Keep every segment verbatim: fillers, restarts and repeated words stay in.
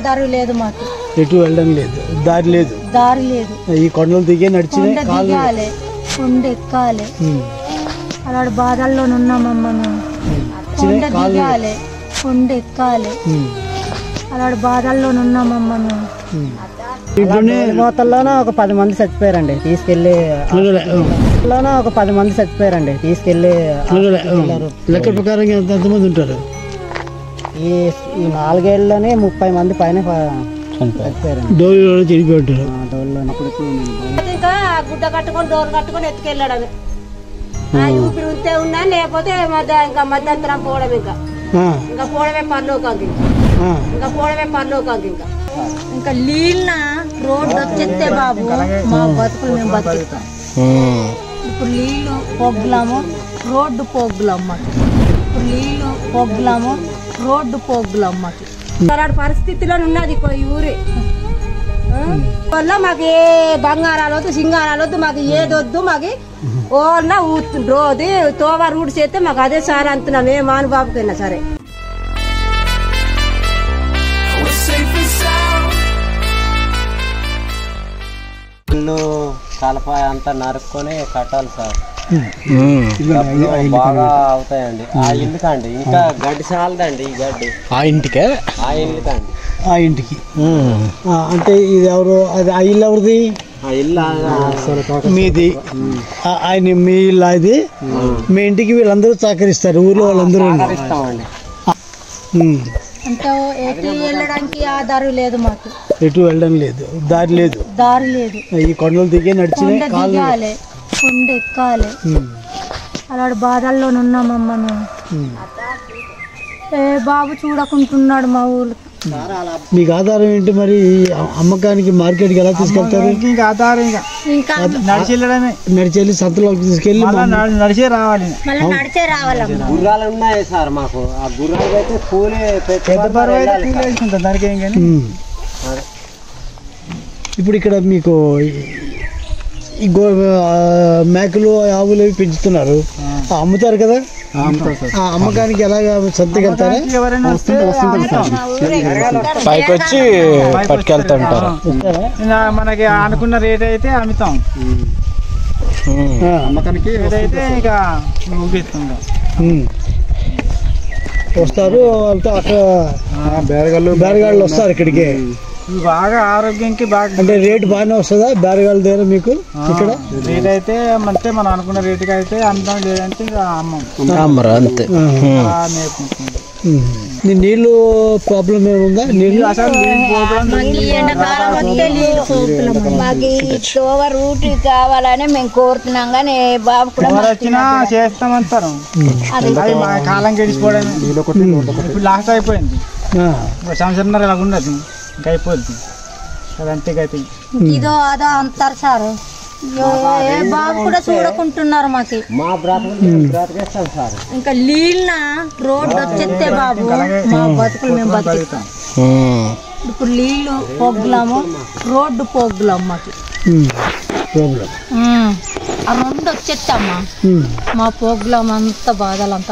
ఆధారం లేదు మాకు, ఎటు వెళ్ళడం లేదు, దారి లేదు, దారి లేదు. ఈ కొండలు దిగే నడిచి దిగాలి, కొండ ఎక్కాలి. అలాంటి బాధల్లో ఉన్నామమ్మా మేము. కొండ దిగాలి, కొండ ఎక్కాలి. అలాంటి బాధల్లో ఉన్నామమ్మా మేము. మోతల్లోనే ఒక పది మంది చచ్చిపోయారండి తీసుకెళ్లి లోనే ఒక పది మంది చచ్చిపోయారండి తీసుకెళ్లి లెక్క ప్రకారం ఎంతమంది ఉంటారు? ఈ ఈ నాలుగేళ్లలోనే ముప్పై మంది పైన చచ్చిపోయారండి. డోర్లో చనిపోయి ఉంటారు. డోర్లో ఇంకా గుడ్డ కట్టుకొని డోర్ కట్టుకొని ఎత్తుకెళ్ళడమే. ఊపిరి ఉంటే ఉన్నా, లేకపోతే ఇంకా మధ్యంతరం పోవడం. ఇంకా ఇంకా పోవడమే పర్లోకాకి, ఇంకా పోవడమే పర్లోకాకి. ఇంకా ఇంకా నీళ్ళ రోడ్డు వచ్చేస్తే బాబు మా బతుకులు మేము బతుకుతాం. ఇప్పుడు నీళ్లు పోగ్గులాము, రోడ్డు పోగ్గులాం మాకు. ఇప్పుడు నీళ్లు పోగ్గులాము, రోడ్డు పోగ్గులాం మాకు. అలాంటి పరిస్థితిలో ఉన్నది ఈ ఊరి వల్ల మాకు ఏ బంగారాలు వద్దు, సింగారాలు వద్దు, మాకు ఏదొద్దు. మాకు ఓన్నా రోజు తోవ రూట్ చేస్తే మాకు అదే సార్ అంటున్నాం. ఏ మానుబాబుకైనా సరే. ఇల్లు కలపాయ అంతా నరుక్కొని కట్టాలి సార్. బాగా అవుతాయండి ఆ ఇల్లుకండి. ఇంకా గడ్డి చాలదండి ఈ గడ్డి ఆ ఇంటికే, ఆ ఇల్లుకండి, ఆ ఇంటికి. అంటే ఇది ఎవరు? అది ఆ ఇల్లు ఎవరిది? ఆ ఇల్లు మీది. ఆయన మీ ఇల్లు అది. మీ ఇంటికి వీళ్ళందరూ సహకరిస్తారు, ఊర్లో వాళ్ళందరూ ఇస్తామండి. అంటే ఎటు వెళ్ళడానికి ఆధారం లేదు మాకు, ఎటు వెళ్ళడం లేదు, దారి లేదు, దారి లేదు. ఈ కొండలు దిగే నడిచి దిగాలి, కొండ ఎక్కాలి. అలాంటి బాధల్లో ఉన్నామమ్మా మేము. ఏ బాబు చూడకుంటున్నాడు మా ఊరు. మీకు ఆధారం ఏంటి మరి? అమ్మకానికి మార్కెట్కి ఎలా తీసుకెళ్తారు? ఇంకా ఆధారం ఇంకా నడిచి వెళ్ళడమే. నడిచి వెళ్ళి సంతలోకి తీసుకెళ్ళి నడిచే రావాలి. నడిచే రావాలి. గుర్రాలు ఉన్నాయి సార్ మాకు. ఆ గుర్రాలు అయితే కూలి వేసుకుంటాం దానికి ఏం కానీ. ఇప్పుడు ఇక్కడ మీకు ఈ గో మేకలు ఆవులు అవి పెంచుతున్నారు, అమ్ముతారు కదా? అమ్మకానికి ఎలాగా సంతకెళ్తారా? పైకి వచ్చి పట్టుకెళ్తుంటారు. మనకి అనుకున్న రేట్ అయితే అమ్ముతాం, అమ్మకానికి అయితే ఇక ఊపిస్తుంటాం. వస్తారు వాళ్ళతో అక్కడ బేరగాళ్ళు బేరగాళ్ళు వస్తారు ఇక్కడికి. బాగా ఆరోగ్యానికి బాగా అంటే రేటు బాగానే వస్తుందా బేరగాళ్ళ దగ్గర మీకు? ఇక్కడ రేట్ అయితే అంటే మనం అనుకున్న రేటుకి అయితే అమ్ముతాం, లేదంటే అమ్మరు అంతే. నీళ్ళు ప్రాబ్లం ఏముందా? నీళ్ళు మాకు రూట్ కావాలని మేము కోరుతున్నాం, కానీ బాబు కూడా వచ్చినా చేస్తామంటారు. అది మా కాలం గడిచిపోవడం ఇప్పుడు లాస్ట్ అయిపోయింది. సంవత్సరం ఇలా ఉండదు, ఇంకా అయిపోద్ది అదంతే. ఇదో అదో అంటారు సార్. ఏ బాబు కూడా చూడకుంటున్నారు మాకు. ఇంకా నీళ్ళ రోడ్డు వచ్చేస్తే బాబు మా బతుకులు మేము బతుకుతాం. ఇప్పుడు నీళ్లు పోగ్గులాము, రోడ్డు పోగ్గులాం మాకు. ఆ రెండు వచ్చేస్తామ్మా మా పోగ్గులాం అంతా బాధలు అంతా.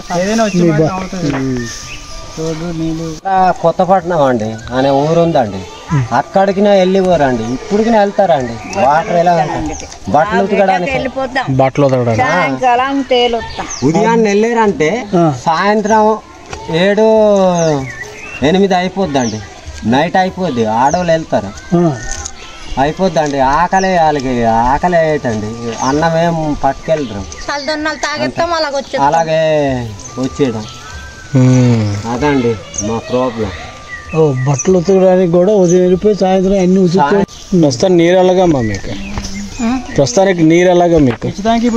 కొత్తపట్నం అండి అనే ఊరు ఉందండి, అక్కడికి వెళ్ళిపోరండి. ఇప్పటికి వెళ్తారండి. వాటర్ ఎలా బట్టలు ఉతకడానికి బట్టలు ఉతకడానికి ఉదయాన్నే వెళ్ళారంటే సాయంత్రం ఏడు ఎనిమిది అయిపోద్దండి, నైట్ అయిపోద్ది. ఆడవాళ్ళు వెళ్తారు, అయిపోద్దండి. ఆకలి వాళ్ళకి ఆకలి అయ్యేటండి, అన్నం ఏం పట్టుకెళ్ళరు, అలాగే వచ్చేయడం. అదండి మా ప్రాబ్లం. ఓ బట్టలు ఉతకడానికి కూడా ఉదయం వెళ్ళిపోయి సాయంత్రం అన్ని ఉతుకుతాయి. ప్రస్తుతానికి నీరు ఎలాగమ్మా మీకు? ప్రస్తుతానికి నీరు ఎలాగా మీకు?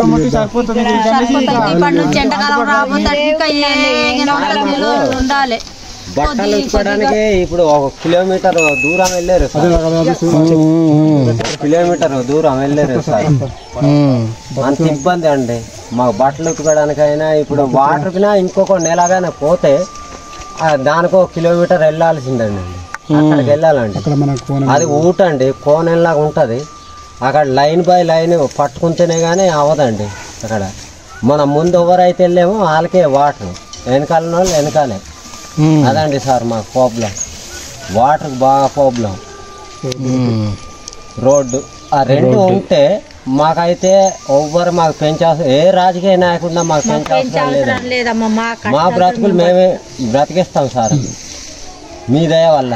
బట్టలు ఉతుకోవడానికి ఇప్పుడు ఒక కిలోమీటర్ దూరం వెళ్ళారు, కిలోమీటర్ దూరం వెళ్ళారు సార్. అంత ఇబ్బంది అండి మాకు బట్టలు ఉతుకోవడానికైనా. ఇప్పుడు వాటర్కినా ఇంకొక నెలగానే పోతే దానికో కిలోమీటర్ వెళ్ళాల్సిందండి. అక్కడికి వెళ్ళాలండి, అది ఊటండి, కోనెల్లాగా ఉంటుంది. అక్కడ లైన్ బై లైన్ పట్టుకుంటేనే కానీ అవ్వదండి. అక్కడ మన ముందు ఎవరైతే వెళ్ళామో వాళ్ళకే వాటర్, వెనకాల వాళ్ళు వెనకాలే. అదండి సార్ మాకు ప్రాబ్లం. వాటర్ బాగా ప్రాబ్లం, రోడ్డు ఆ రెండు ఉంటే మాకైతే ఎవ్వరు మాకు పెంచాల్సిన ఏ రాజకీయ నాయకుడినా మాకు పెంచాల్సిన లేదమ్మా. మా బ్రతుకులు మేమే బ్రతికిస్తాం సార్ మీ దయ వల్ల.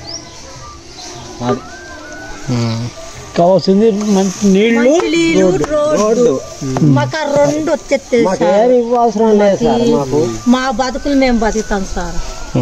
కావాల్సింది మంచి నీళ్లు, రోడ్డు మాకు రెండు వచ్చేస్తే మాకేమి ఇవ్వాల్సిన లేదు సార్. మాకు మా బతుకులు మేము బతుకుతాం సార్.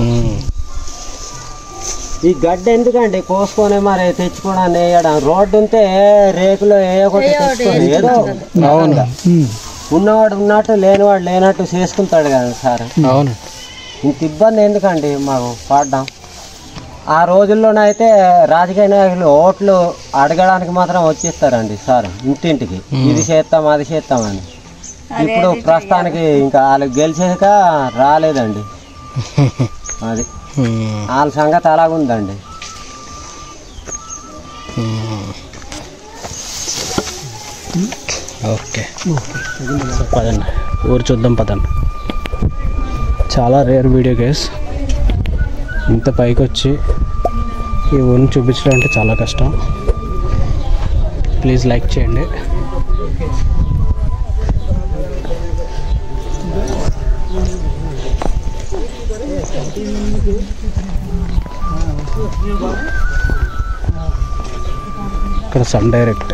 ఈ గడ్డ ఎందుకండి కోసుకొని మరి తెచ్చుకోవడానికి వేయడం, రోడ్డు ఉంటే రేకులో వేయకుండా తెచ్చుకొని ఏదో ఉన్నవాడు ఉన్నట్టు లేనివాడు లేనట్టు చేసుకుంటాడు కదా సార్. అవును, ఇంత ఇబ్బంది ఎందుకండి మాకు పడ్డాం. ఆ రోజుల్లోనైతే రాజకీయ నాయకులు ఓట్లు అడగడానికి మాత్రం వచ్చేస్తారండి సార్ ఇంటింటికి, ఇది చేస్తాం అది చేస్తామని. ఇప్పుడు ప్రస్తుతానికి ఇంకా వాళ్ళు గెలిచాక రాలేదండి. అది వాళ్ళ సంగతి అలాగుందండి. ఓకే పదండి ఊరు చూద్దాం పదండి. చాలా రేర్ వీడియో గైస్, ఇంత పైకి వచ్చి ఈ ఊరిని చూపించడం అంటే చాలా కష్టం. ప్లీజ్ లైక్ చేయండి. ఇక్కడ సన్ డైరెక్ట్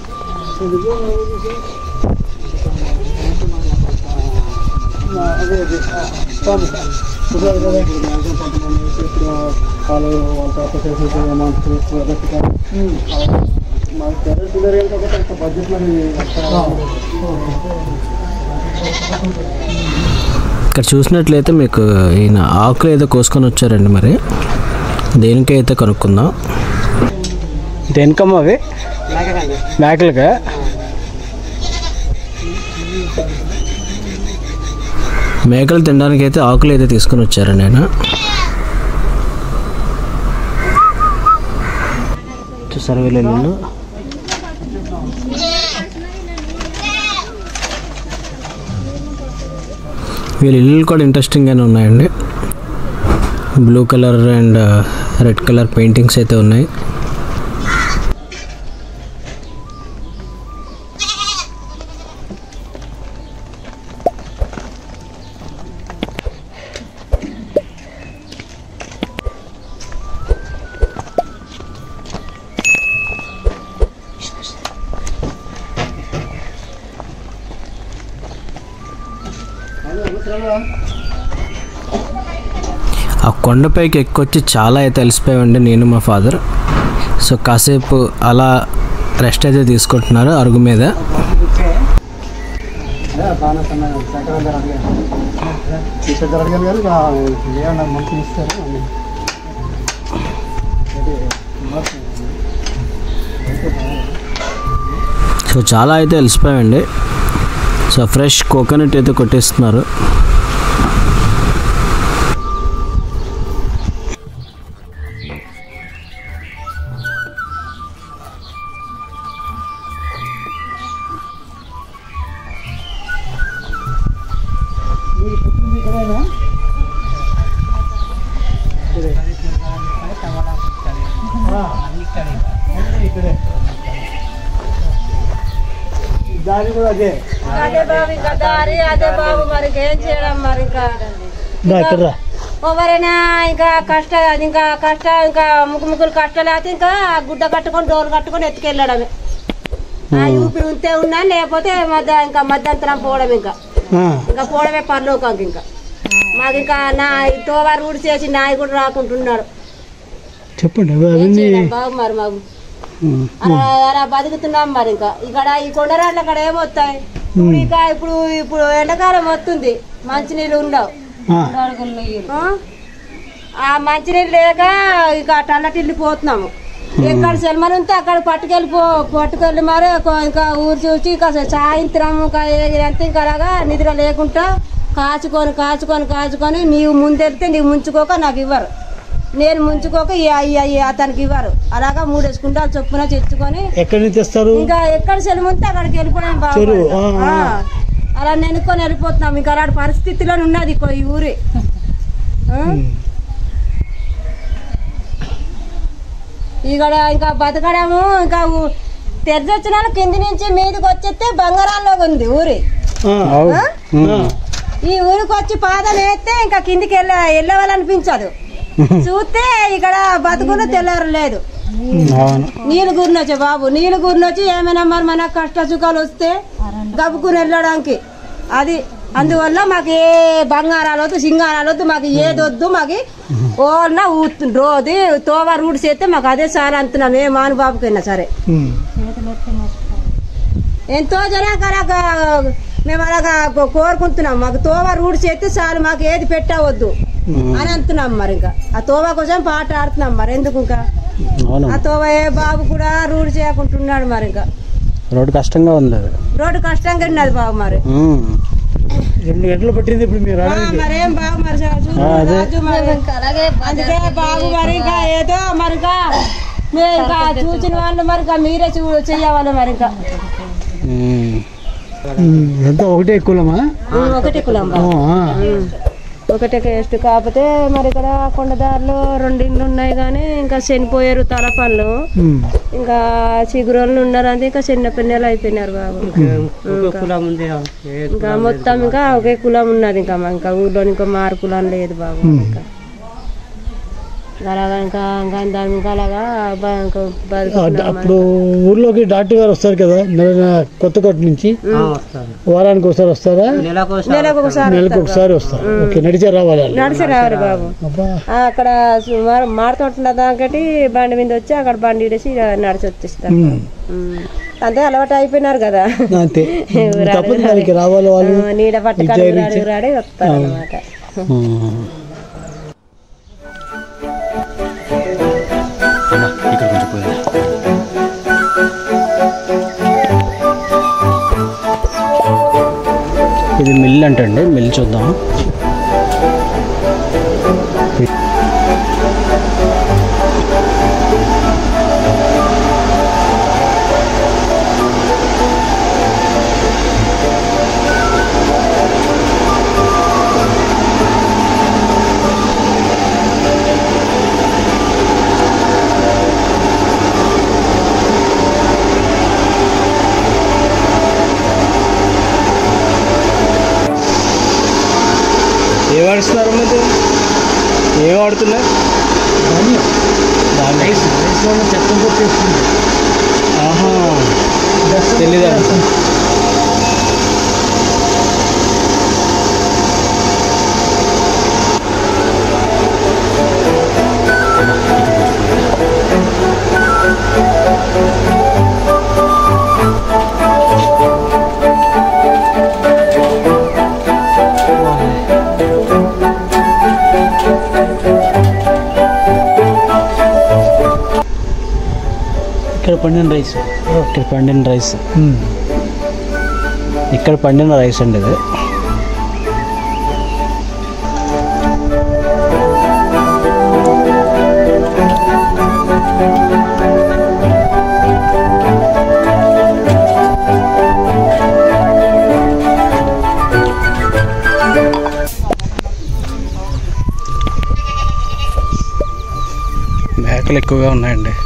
ఇక్కడ చూసినట్లయితే మీకు ఈయన ఆకులు ఏదో కోసుకొని వచ్చారండి. మరి దేనికైతే కనుక్కుందాం. దేనికమ్మా అవి? మేకలుగా? మేకలు తినడానికి అయితే ఆకులు అయితే తీసుకొని వచ్చారండి ఆయన. చూసారు వీళ్ళు వీళ్ళ ఇల్లు కూడా ఇంట్రెస్టింగ్గానే ఉన్నాయండి. Blue colour and red colour paintings అయితే ఉన్నాయి. ఆ కొండపైకి ఎక్కొచ్చి చాలా అయితే అలసిపోయామండి నేను మా ఫాదర్. సో కాసేపు అలా రెస్ట్ అయితే తీసుకుంటున్నారు అరుగు మీద. సో చాలా అయితే అలసిపోయామండి. సో ఫ్రెష్ కోకోనట్ అయితే కొట్టేస్తున్నారు. అదే బాబు ఇంకా దారి అదే బాబు మరి ఏం చేయడం మరి ఇంకా ఎవరైనా ఇంకా కష్ట ఇంకా కష్ట ఇంకా ముగ్గు ముగ్గురు కష్టాలు అయితే ఇంకా గుడ్డ కట్టుకొని డోర్ కట్టుకొని ఎత్తుకెళ్ళడమే. ఆ ఊపిరి ఉంటే ఉన్నా లేకపోతే మధ్య ఇంకా మధ్యంతరం పోవడం ఇంకా ఇంకా పోవడమే పర్లోకాకి. ఇంకా మాకు ఇంకా నా తోవారు ఊడి చేసి నాయి కూడా రాకుంటున్నాడు. చెప్పండి బాబు మరి మాకు అలా బతుకుతున్నాం మరి. ఇంకా ఇక్కడ ఈ కొండరాళ్ళ అక్కడ ఏమొస్తాయి ఇప్పుడు ఇక ఇప్పుడు ఇప్పుడు ఎండాకాలం వస్తుంది మంచినీళ్ళు ఉండవు. ఆ మంచినీళ్ళు లేక ఇక టల్లటిల్లి పోతున్నాము. ఎక్కడ సెల్మలు ఉంటే అక్కడ పట్టుకెళ్ళిపో పట్టుకెళ్ళి మరి ఇంకా ఊరు చూసి ఇంకా సాయంత్రం ఎంత ఇంకా అలాగా నిద్ర లేకుండా కాచుకొని కాచుకొని కాచుకొని నీవు ముందెళ్తే నీవు ముంచుకోక నాకు ఇవ్వరు, నేను ముంచుకోక అతనికి ఇవ్వరు. అలాగా మూడేసుకుంటా చొప్పున తెచ్చుకొని ఎక్కడి నుంచి తెస్తారు ఇంకా ఎక్కడ సెలవు ఉంటే అక్కడికి వెళ్ళిపోయాం బాబు. అలా నెనుకొని వెళ్ళిపోతున్నాం. ఇంకా అలాంటి పరిస్థితిలో ఉన్నది ఈ ఊరి. ఇక్కడ ఇంకా బతకడము ఇంకా తెరచొచ్చిన కింది నుంచి మీదకి వచ్చేస్తే బంగారాల్లో ఉంది ఊరి. ఈ ఊరికి వచ్చి పాదం వేస్తే ఇంకా కిందికి వెళ్ళ వెళ్ళవాలనిపించదు. చూస్తే ఇక్కడ బతుకులు తెల్లారు లేదు. నీళ్ళు గురినొచ్చే బాబు నీళ్ళు గురినొచ్చి ఏమైనా మరి మన కష్ట సుఖాలు వస్తే గబ్బుకుని వెళ్ళడానికి అది. అందువల్ల మాకు ఏ బంగారాలు వద్దు సింగారాలు వద్దు మాకు ఏది వద్దు. మాకు ఓన్నా రోజు తోవ రూట్ చేస్తే మాకు అదే సార్ అంటున్నాం ఏ మాను బాబుకైనా సరే. ఎంతో జనాక మేము అలాగా కోరుకుంటున్నాం మాకు తోవ రూట్ చేస్తే చాలు మాకు ఏది పెట్టవద్దు అని అంటున్నాం. మరి ఇంకా ఆ తోవ కోసం పాట ఆడుతున్నాం. మరి ఎందుకు ఇంకా ఆ తోవ ఏ బాబు కూడా రూట్ చేయకుంటున్నాడు. మరి ఇంకా రోడ్డు కష్టంగా ఉంది. రోడ్డు కష్టంగా ఉన్నది బాబు. మరి రెండు గంటలు పట్టింది ఇప్పుడు మీరు మరేం బాబు మరి అందుకే బాబు మరి ఇంకా ఏదో మరి ఇంకా మీరు ఇంకా చూసిన వాళ్ళు మరి ఇంకా మీరే చూ చెయ్యవాలి. మరి ఇంకా ఎంత ఒకటే కులమా? ఒకటే కులం ఒకటే కేస్ట్. కాకపోతే మరి ఇక్కడ కొండదారులు రెండు ఇండ్లు ఉన్నాయి కానీ ఇంకా చనిపోయారు తల పనులు. ఇంకా చిగురోళ్ళు ఉన్నారు అంతే ఇంకా చిన్న పిన్నెలు అయిపోయినారు బాబు. ఇంకా మొత్తం ఇంకా ఒకే కులం ఉన్నది. ఇంకా ఇంకా ఊర్లో ఇంకా మారు కులం లేదు బాబు. ఇంకా అలాగా ఇంకా దాని ఇంకా అలాగా అప్పుడు ఊర్లోకి డాక్టర్ గారు వస్తారు కదా కొత్తకోట నుంచి, వారానికి ఒకసారి వస్తారా? నెలకు ఒకసారి నెలకు ఒకసారి వస్తారు. ఓకే, నడిచే రావాలి నడిచి రావాలి బాబు. అక్కడ మారుతోట దాకటి బండి మీద వచ్చి అక్కడ బండి వేసి నడిచి వచ్చేస్తారు. అంతే అలవాటు అయిపోయినారు కదా. రావాలి వాళ్ళు నీడ పట్టుకొని రాడి వస్తారు అన్నమాట. ఇది మిల్ అంటండి, మిల్ చూద్దాం. ఏ వాడుతున్నారు మరి? ఏం వాడుతున్నారు? ఆహా, తెలీదా? ఇక్కడ పండిన రైస్, ఇక్కడ పండిన రైస్ ఇక్కడ పండిన రైస్ అండి ఇది. మేకలు ఎక్కువగా ఉన్నాయండి.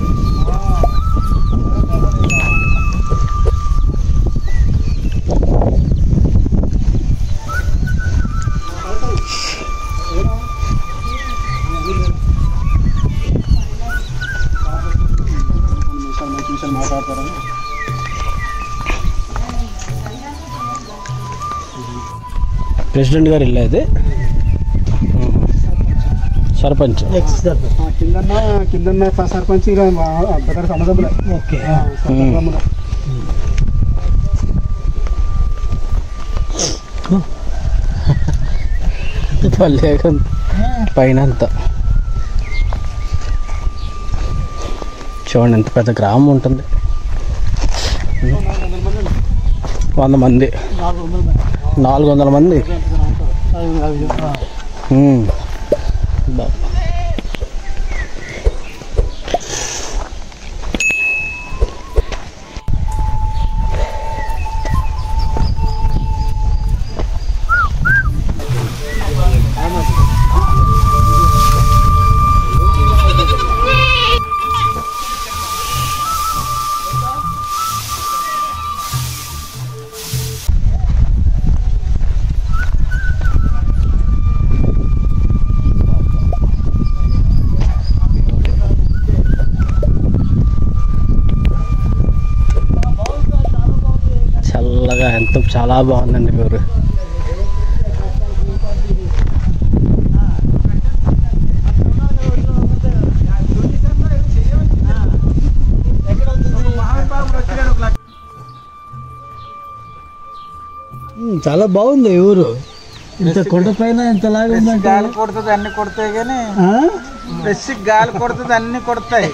ప్రెసిడెంట్ గారు ఇల్లు అది, సర్పంచ్ కిందన్న కిందన్న సర్పంచ్ సమదములే. ఓకే, పైన అంతా చూడండి ఎంత పెద్ద గ్రామం ఉంటుంది. వంద మంది నాలుగు వందల మంది ఎంత చాలా బాగుందండి ఊరు. చాలా బాగుంది ఈ ఊరు. ఇంత కొండ పైన ఇంతలాగా ఉందంటే గాలి కొడుతుంది, అన్ని కొడతాయి కానీ ఫ్రెష్ గాలి కొడుతుంది, అన్ని కొడతాయి.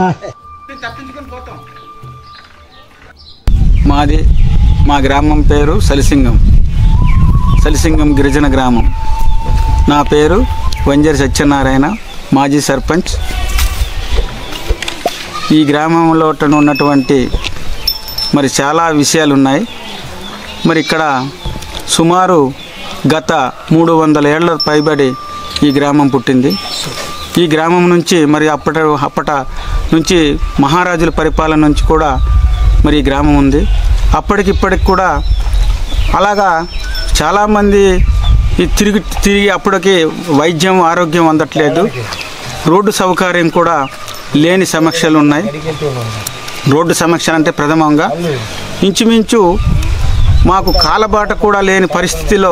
మాది మా గ్రామం పేరు సలిసింగం, సలిసింగం గిరిజన గ్రామం. నా పేరు వంజరి సత్యనారాయణ, మాజీ సర్పంచ్. ఈ గ్రామంలో ఉన్నటువంటి మరి చాలా విషయాలు ఉన్నాయి. మరి ఇక్కడ సుమారు గత మూడు వందల ఏళ్ల పైబడి ఈ గ్రామం పుట్టింది. ఈ గ్రామం నుంచి మరి అప్పటి అప్పట నుంచి మహారాజుల పరిపాలన నుంచి కూడా మరి ఈ గ్రామం ఉంది. అప్పటికిప్పటికి కూడా అలాగా చాలామంది ఈ తిరిగి తిరిగి అప్పటికి వైద్యం ఆరోగ్యం అందట్లేదు. రోడ్డు సౌకర్యం కూడా లేని సమస్యలు ఉన్నాయి. రోడ్డు సమస్యలు అంటే ప్రథమంగా ఇంచుమించు మాకు కాలబాట కూడా లేని పరిస్థితిలో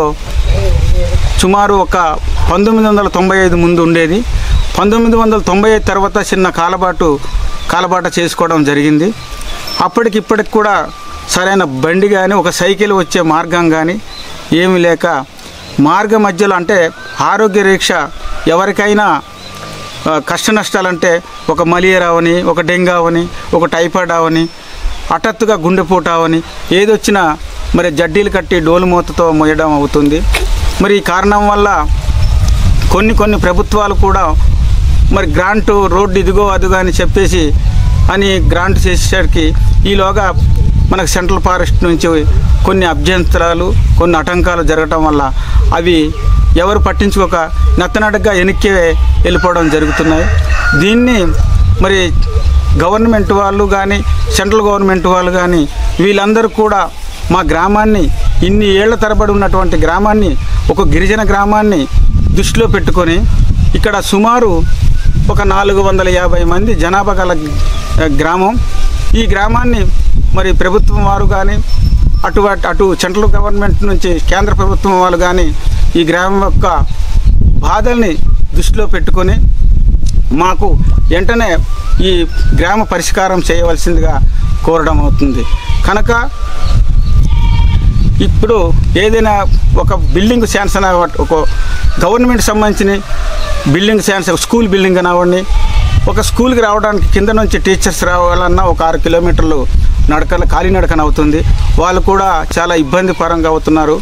సుమారు ఒక పంతొమ్మిది వందల తొంభై ఐదు ముందు ఉండేది. పంతొమ్మిది వందల తొంభై ఐదు తర్వాత చిన్న కాలబాటు కాలబాట చేసుకోవడం జరిగింది. అప్పటికిప్పటికి కూడా సరైన బండి కానీ ఒక సైకిల్ వచ్చే మార్గం కానీ ఏమీ లేక మార్గ మధ్యలో అంటే ఆరోగ్య రీక్ష ఎవరికైనా కష్ట నష్టాలంటే ఒక మలేరియా అవని, ఒక డెంగ్యూ అవని, ఒక టైఫాయిడ్ అవని, హఠాత్తుగా గుండెపోటు అవని ఏదొచ్చినా మరి జడ్డీలు కట్టి డోలు మూతతో మోయడం అవుతుంది. మరి ఈ కారణం వల్ల కొన్ని కొన్ని ప్రభుత్వాలు కూడా మరి గ్రాంటు రోడ్డు ఇదిగో అదిగో అని చెప్పేసి అని గ్రాంట్ చేసేసరికి ఈలోగా మనకు సెంట్రల్ ఫారెస్ట్ నుంచి కొన్ని అభ్యంతరాలు కొన్ని ఆటంకాలు జరగటం వల్ల అవి ఎవరు పట్టించుకోక నత్తనడగ్గా వెనక్కి వెళ్ళిపోవడం జరుగుతున్నాయి. దీన్ని మరి గవర్నమెంట్ వాళ్ళు కానీ సెంట్రల్ గవర్నమెంట్ వాళ్ళు కానీ వీళ్ళందరూ కూడా మా గ్రామాన్ని ఇన్ని ఏళ్ల తరబడి ఉన్నటువంటి గ్రామాన్ని ఒక గిరిజన గ్రామాన్ని దృష్టిలో పెట్టుకొని ఇక్కడ సుమారు ఒక నాలుగు వందల యాభై మంది జనాభా గల గ్రామం. ఈ గ్రామాన్ని మరి ప్రభుత్వం వారు కానీ అటు అటు సెంట్రల్ గవర్నమెంట్ నుంచి కేంద్ర ప్రభుత్వం వాళ్ళు కానీ ఈ గ్రామం యొక్క బాధల్ని దృష్టిలో పెట్టుకొని మాకు వెంటనే ఈ గ్రామ పరిష్కారం చేయవలసిందిగా కోరడం అవుతుంది. కనుక ఇప్పుడు ఏదైనా ఒక బిల్డింగ్ శాంక్షన్ ఒక గవర్నమెంట్ సంబంధించిన బిల్డింగ్ శాంక్షన్ స్కూల్ బిల్డింగ్ అవ్వండి, ఒక స్కూల్కి రావడానికి కింద నుంచి టీచర్స్ రావాలన్నా ఒక ఆరు కిలోమీటర్లు నడకలు కాలినడకన అవుతుంది. వాళ్ళు కూడా చాలా ఇబ్బంది పరంగా అవుతున్నారు.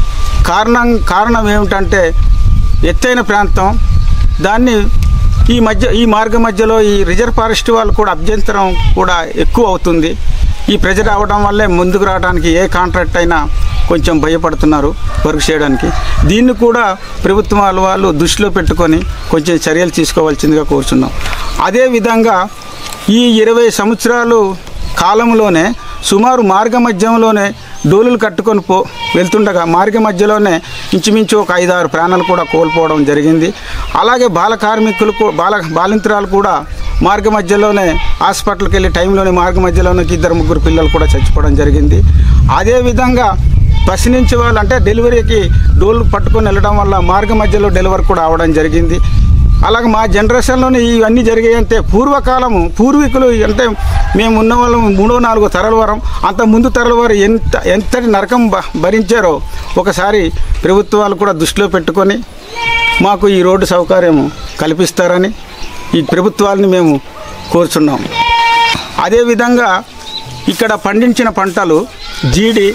కారణం కారణం ఏమిటంటే ఎత్తైన ప్రాంతం, దాన్ని ఈ మధ్య ఈ మార్గ మధ్యలో ఈ రిజర్వ్ ఫారెస్ట్ వాళ్ళు కూడా అభ్యంతరం కూడా ఎక్కువ అవుతుంది. ఈ ప్రెజర్ అవడం వల్లే ముందుకు రావడానికి ఏ కాంట్రాక్ట్ అయినా కొంచెం భయపడుతున్నారు వర్క్ చేయడానికి. దీన్ని కూడా ప్రభుత్వం వాళ్ళు దృష్టిలో పెట్టుకొని కొంచెం చర్యలు తీసుకోవాల్సిందిగా కోరుచున్నాం. అదేవిధంగా ఈ ఇరవై సంవత్సరాలు కాలంలోనే సుమారు మార్గ మధ్యంలోనే డోలులు కట్టుకొని పో వెళ్తుండగా మార్గ మధ్యలోనే ఇంచుమించు ఒక ఐదారు ప్రాణాలు కూడా కోల్పోవడం జరిగింది. అలాగే బాల కార్మికులు బాల బాలింతరాలు కూడా మార్గ మధ్యలోనే హాస్పిటల్కి వెళ్ళే టైంలోనే మార్గ మధ్యలోనే ఇద్దరు ముగ్గురు పిల్లలు కూడా చచ్చిపోవడం జరిగింది. అదేవిధంగా బస్సు నుంచి వాళ్ళు అంటే డెలివరీకి డోలు పట్టుకొని వెళ్ళడం వల్ల మార్గ మధ్యలో డెలివరీ కూడా అవడం జరిగింది. అలాగే మా జనరేషన్లోనే ఇవన్నీ జరిగాయంటే పూర్వకాలము పూర్వీకులు అంటే మేము ఉన్న వాళ్ళం మూడో నాలుగో తరాల వరం అంత ముందు తరాల వారు ఎంత ఎంతటి నరకం భరించారో ఒకసారి ప్రభుత్వాలు కూడా దృష్టిలో పెట్టుకొని మాకు ఈ రోడ్డు సౌకర్యం కల్పిస్తారని ఈ ప్రభుత్వాలని మేము కోరుచున్నాము. అదేవిధంగా ఇక్కడ పండించిన పంటలు జీడి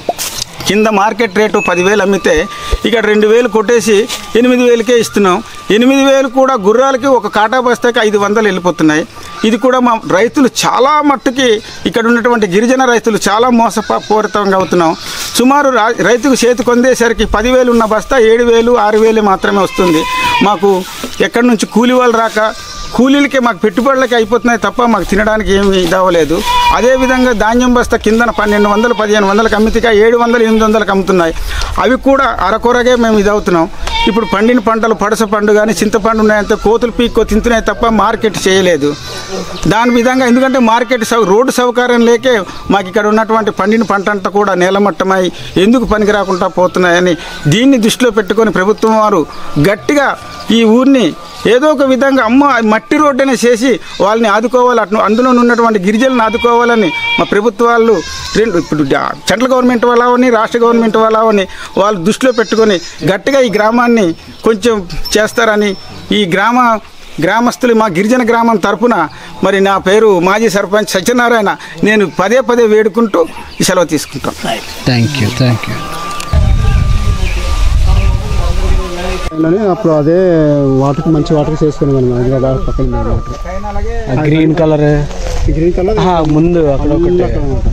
కింద మార్కెట్ రేటు పదివేలు అమ్మితే ఇక్కడ రెండు వేలు కొట్టేసి ఎనిమిది వేలకే ఇస్తున్నాం. ఎనిమిది వేలు కూడా గుర్రాలకి ఒక కాటా బస్తాకి ఐదు వందలు వెళ్ళిపోతున్నాయి. ఇది కూడా మా రైతులు చాలా మట్టుకి ఇక్కడ ఉన్నటువంటి గిరిజన రైతులు చాలా మోసపూరితంగా అవుతున్నాం. సుమారు రైతుకు చేతి కొందేసరికి పదివేలు ఉన్న బస్తా ఏడు వేలు ఆరు వేలు మాత్రమే వస్తుంది. మాకు ఎక్కడి నుంచి కూలి వాళ్ళు రాక కూలీలకి మాకు పెట్టుబడులకి అయిపోతున్నాయి తప్ప మాకు తినడానికి ఏమి ఇదవ్వలేదు. అదేవిధంగా ధాన్యం బస్తా కిందన పన్నెండు వందలు పదిహేను వందలకు అమ్మితిగా ఏడు వందలు ఎనిమిది వందలకు అమ్ముతున్నాయి. అవి కూడా అరకొరగే మేము ఇదవుతున్నాం. ఇప్పుడు పండిన పంటలు పడస పండు కానీ చింతపండు ఉన్నాయంత కోతులు పీక్కో తింటున్నాయి తప్ప మార్కెట్ చేయలేదు. దాని విధంగా ఎందుకంటే మార్కెట్ సౌ రోడ్డు సౌకర్యం లేకే మాకు ఇక్కడ ఉన్నటువంటి పండిన పంట అంతా కూడా నేలమట్టమై ఎందుకు పనికి రాకుండా పోతున్నాయని దీన్ని దృష్టిలో పెట్టుకొని ప్రభుత్వం వారు గట్టిగా ఈ ఊరిని ఏదో ఒక విధంగా అమ్మ మట్టి రోడ్డునే చేసి వాళ్ళని ఆదుకోవాలి, అటు అందులో ఉన్నటువంటి గిరిజనులను ఆదుకోవాలని మా ప్రభుత్వాలు రెండు ఇప్పుడు సెంట్రల్ గవర్నమెంట్ వాళ్ళని రాష్ట్ర గవర్నమెంట్ వాళ్ళని వాళ్ళు దృష్టిలో పెట్టుకొని గట్టిగా ఈ గ్రామాన్ని కొంచెం చేస్తారని ఈ గ్రామ గ్రామస్తులు మా గిరిజన గ్రామం తరపున మరి నా పేరు మాజీ సర్పంచ్ సత్యనారాయణ నేను పదే పదే వేడుకుంటూ ఈ సెలవు తీసుకుంటాం. Thank you thank you. అప్పుడు అదే వాటర్కి మంచి వాటర్ చేసుకున్నాం అది కదా పక్కన water green colour green colour ముందు అక్కడ ఒకటి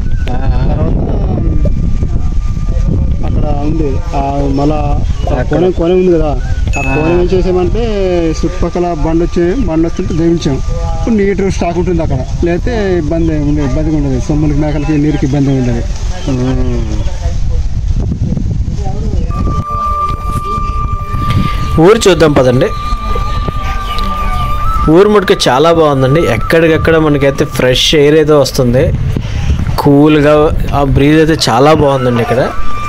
అక్కడ ఉంది మళ్ళా కోనే కోనే ఉంది కదా ఆ కోనే ఏం చేసామంటే చుట్టుపక్కల బండ్లు వచ్చి బండ్లు వస్తుంటే దేవించాం. ఇప్పుడు నీటి స్టాక్ ఉంటుంది అక్కడ, లేకపోతే ఇబ్బంది ఉండదు ఇబ్బందిగా ఉండదు సొమ్ములకి మేకలకి నీరుకి ఇబ్బంది ఉండదు. ఊరు చూద్దాం పదండి. ఊరు మటుకు చాలా బాగుందండి. ఎక్కడికెక్కడ మనకైతే ఫ్రెష్ ఎయిర్ ఏదో వస్తుంది, కూల్గా ఆ బ్రీజ్ అయితే చాలా బాగుందండి. ఇక్కడ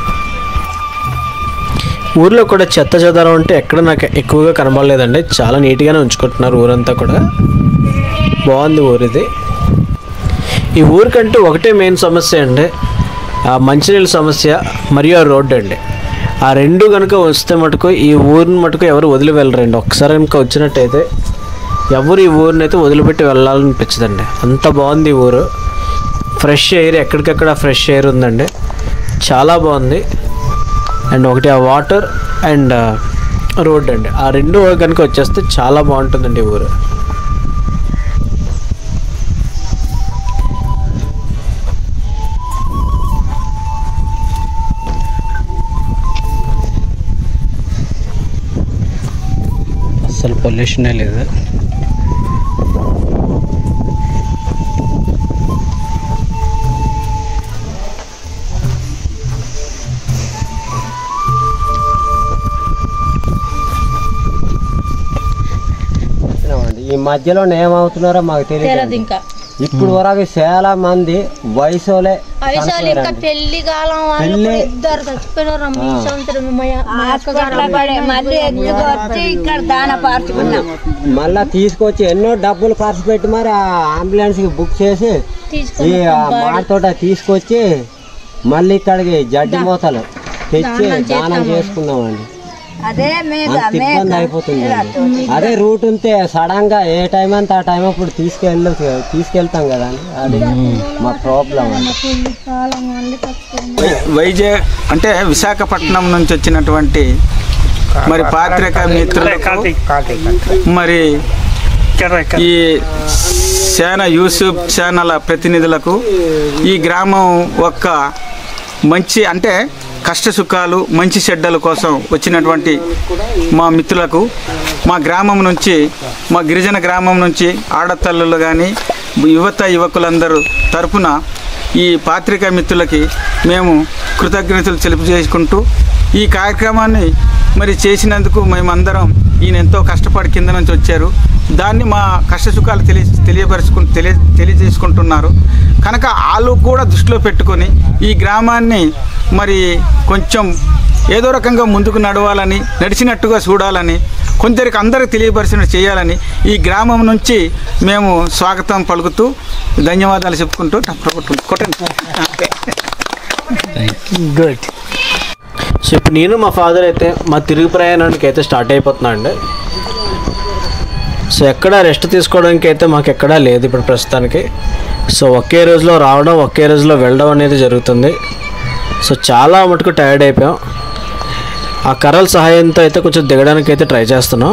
ఊర్లో కూడా చెత్త చెదారం అంటే ఎక్కడ నాకు ఎక్కువగా కనబడలేదండి. చాలా నీట్గానే ఉంచుకుంటున్నారు ఊరంతా కూడా. బాగుంది ఊరు ఇది. ఈ ఊరికంటూ ఒకటే మెయిన్ సమస్య అండి, ఆ మంచినీళ్ళ సమస్య మరియు ఆ రోడ్డు అండి. ఆ రెండు కనుక వస్తే మటుకు ఈ ఊరిని మటుకు ఎవరు వదిలి వెళ్ళరండి. ఒకసారి కనుక వచ్చినట్టయితే ఎవరు ఈ ఊరిని అయితే వదిలిపెట్టి వెళ్ళాలనిపించదండి. అంత బాగుంది ఈ ఊరు. ఫ్రెష్ ఎయిర్ ఎక్కడికక్కడ ఫ్రెష్ ఎయిర్ ఉందండి, చాలా బాగుంది. అండ్ ఒకటి ఆ వాటర్ అండ్ రోడ్ అండి, ఆ రెండు కనుక వచ్చేస్తే చాలా బాగుంటుందండి ఈ ఊరు. అసలు పొల్యూషనే లేదు. ఈ మధ్యలో ఏమవుతున్నారో మాకు తెలియదు. ఇంకా ఇప్పుడు వరకు చాలా మంది వయసులే పెళ్లి కాలం ఇద్దరు చచ్చిపోయినారు. మళ్ళా తీసుకొచ్చి ఎన్నో డబ్బులు ఖర్చు పెట్టి మరి ఆ అంబులెన్స్ కి బుక్ చేసి ఈ మాటతోట తీసుకొచ్చి మళ్ళీ ఇక్కడికి జడ్డి మూతలు తెచ్చి దానం చేసుకున్నామండి. అంత ఇబ్బంది అయిపోతుంది. అదే రూట్ ఉంటే సడన్ గా ఏ టైం అంతా ఆ టైం అప్పుడు తీసుకెళ్ళ తీసుకెళ్తాం కదా అని, అది మా ప్రాబ్లం. వైజాగ్ అంటే విశాఖపట్నం నుంచి వచ్చినటువంటి మరి పాత్రికా మిత్రులకు మరి ఈ సేన యూట్యూబ్ ఛానల్ ప్రతినిధులకు ఈ గ్రామం ఒక్క మంచి అంటే కష్ట సుఖాలు మంచి చెడ్డల కోసం వచ్చినటువంటి మా మిత్రులకు మా గ్రామం నుంచి మా గిరిజన గ్రామం నుంచి ఆడతల్లులు కానీ యువత యువకులందరూ తరపున ఈ పాత్రికా మిత్రులకి మేము కృతజ్ఞతలు తెలియజేసుకుంటూ ఈ కార్యక్రమాన్ని మరి చేసినందుకు మేమందరం ఈయన ఎంతో కష్టపడి కింద నుంచి వచ్చారు, దాన్ని మా కష్ట సుఖాలు తెలియ తెలియపరుచుకు తెలియ తెలియజేసుకుంటున్నారు కనుక వాళ్ళు కూడా దృష్టిలో పెట్టుకొని ఈ గ్రామాన్ని మరి కొంచెం ఏదో రకంగా ముందుకు నడవాలని నడిచినట్టుగా చూడాలని కొందరికి అందరికి తెలియపరిచిన చేయాలని ఈ గ్రామం నుంచి మేము స్వాగతం పలుకుతూ ధన్యవాదాలు చెప్పుకుంటూ కొట్టండి. గుడ్. సో ఇప్పుడు నేను మా ఫాదర్ అయితే మా తిరుగు ప్రయాణానికి అయితే స్టార్ట్ అయిపోతున్నా అండి. సో ఎక్కడ రెస్ట్ తీసుకోవడానికి అయితే మాకు ఎక్కడా లేదు ఇప్పుడు ప్రస్తుతానికి. సో ఒకే రోజులో రావడం ఒకే రోజులో వెళ్ళడం అనేది జరుగుతుంది. సో చాలా మటుకు టైర్డ్ అయిపోయాం. ఆ కర్రల సహాయంతో అయితే కొంచెం దిగడానికి అయితే ట్రై చేస్తున్నాం.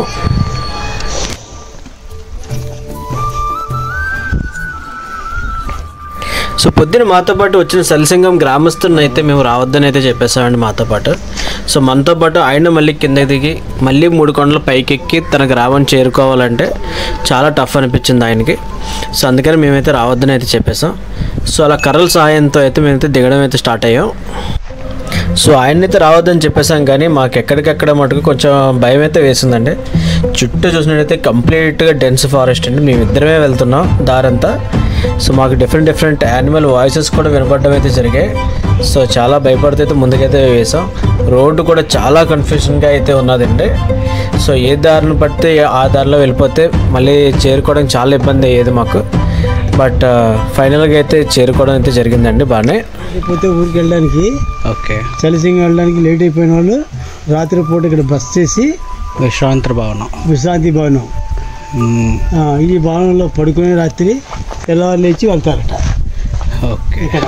సో పొద్దున మాతో పాటు వచ్చిన సలిసింగం గ్రామస్తుని అయితే మేము రావద్దని అయితే చెప్పేసామండి మాతో పాటు. సో మనతో పాటు ఆయన మళ్ళీ కింద దిగి మళ్ళీ మూడు కొండల పైకెక్కి తన గ్రామం చేరుకోవాలంటే చాలా టఫ్ అనిపించింది ఆయనకి. సో అందుకని మేమైతే రావద్దని అయితే చెప్పేసాం. సో అలా కర్రల సహాయంతో అయితే మేమైతే దిగడం అయితే స్టార్ట్ అయ్యాం. సో ఆయనైతే రావద్దని చెప్పేసాం, కానీ మాకు ఎక్కడికెక్కడ మటుకు కొంచెం భయం అయితే వేసిందండి. చుట్టూ చూసినట్టయితే కంప్లీట్గా డెన్స్ ఫారెస్ట్ అండి. మేము ఇద్దరమే వెళ్తున్నాం దారంతా. సో మాకు డిఫరెంట్ డిఫరెంట్ యానిమల్ వాయిసెస్ కూడా వినపడడం అయితే జరిగాయి. సో చాలా భయపడితే అయితే ముందుకైతే వేసాం. రోడ్డు కూడా చాలా కన్ఫ్యూజన్గా అయితే ఉన్నదండి. సో ఏ దారిని పడితే ఆ దారిలో వెళ్ళిపోతే మళ్ళీ చేరుకోవడానికి చాలా ఇబ్బంది అయ్యేది మాకు. బట్ ఫైనల్గా అయితే చేరుకోవడం అయితే జరిగిందండి బాగానే. లేకపోతే ఊరికి వెళ్ళడానికి ఓకే చలిసింగ్ వెళ్ళడానికి లేట్ అయిపోయిన వాళ్ళు రాత్రిపూట ఇక్కడ బస్ చేసి విశ్రాంతి భవనం విశ్రాంతి భవనం ఈ భవనంలో పడుకునే రాత్రి తెల్లవారు లేచి వెళ్తారట. ఓకే ఇక్కడ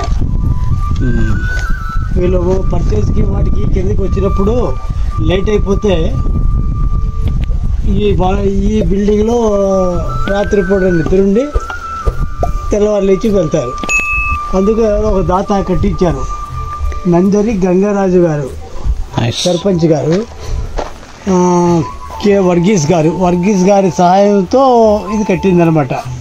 వీళ్ళు పర్చేస్కి వాటికి కిందకి వచ్చినప్పుడు లేట్ అయిపోతే ఈ బా ఈ బిల్డింగ్లో రాత్రిపూట నిద్రుండి తెల్లవారు లేచి వెళ్తారు. అందుకే ఒక దాత కట్టించారు, నందరి గంగరాజు గారు, సర్పంచ్ గారు, కె వర్గీస్ గారు వర్గీస్ గారి సహాయంతో ఇది కట్టిందనమాట.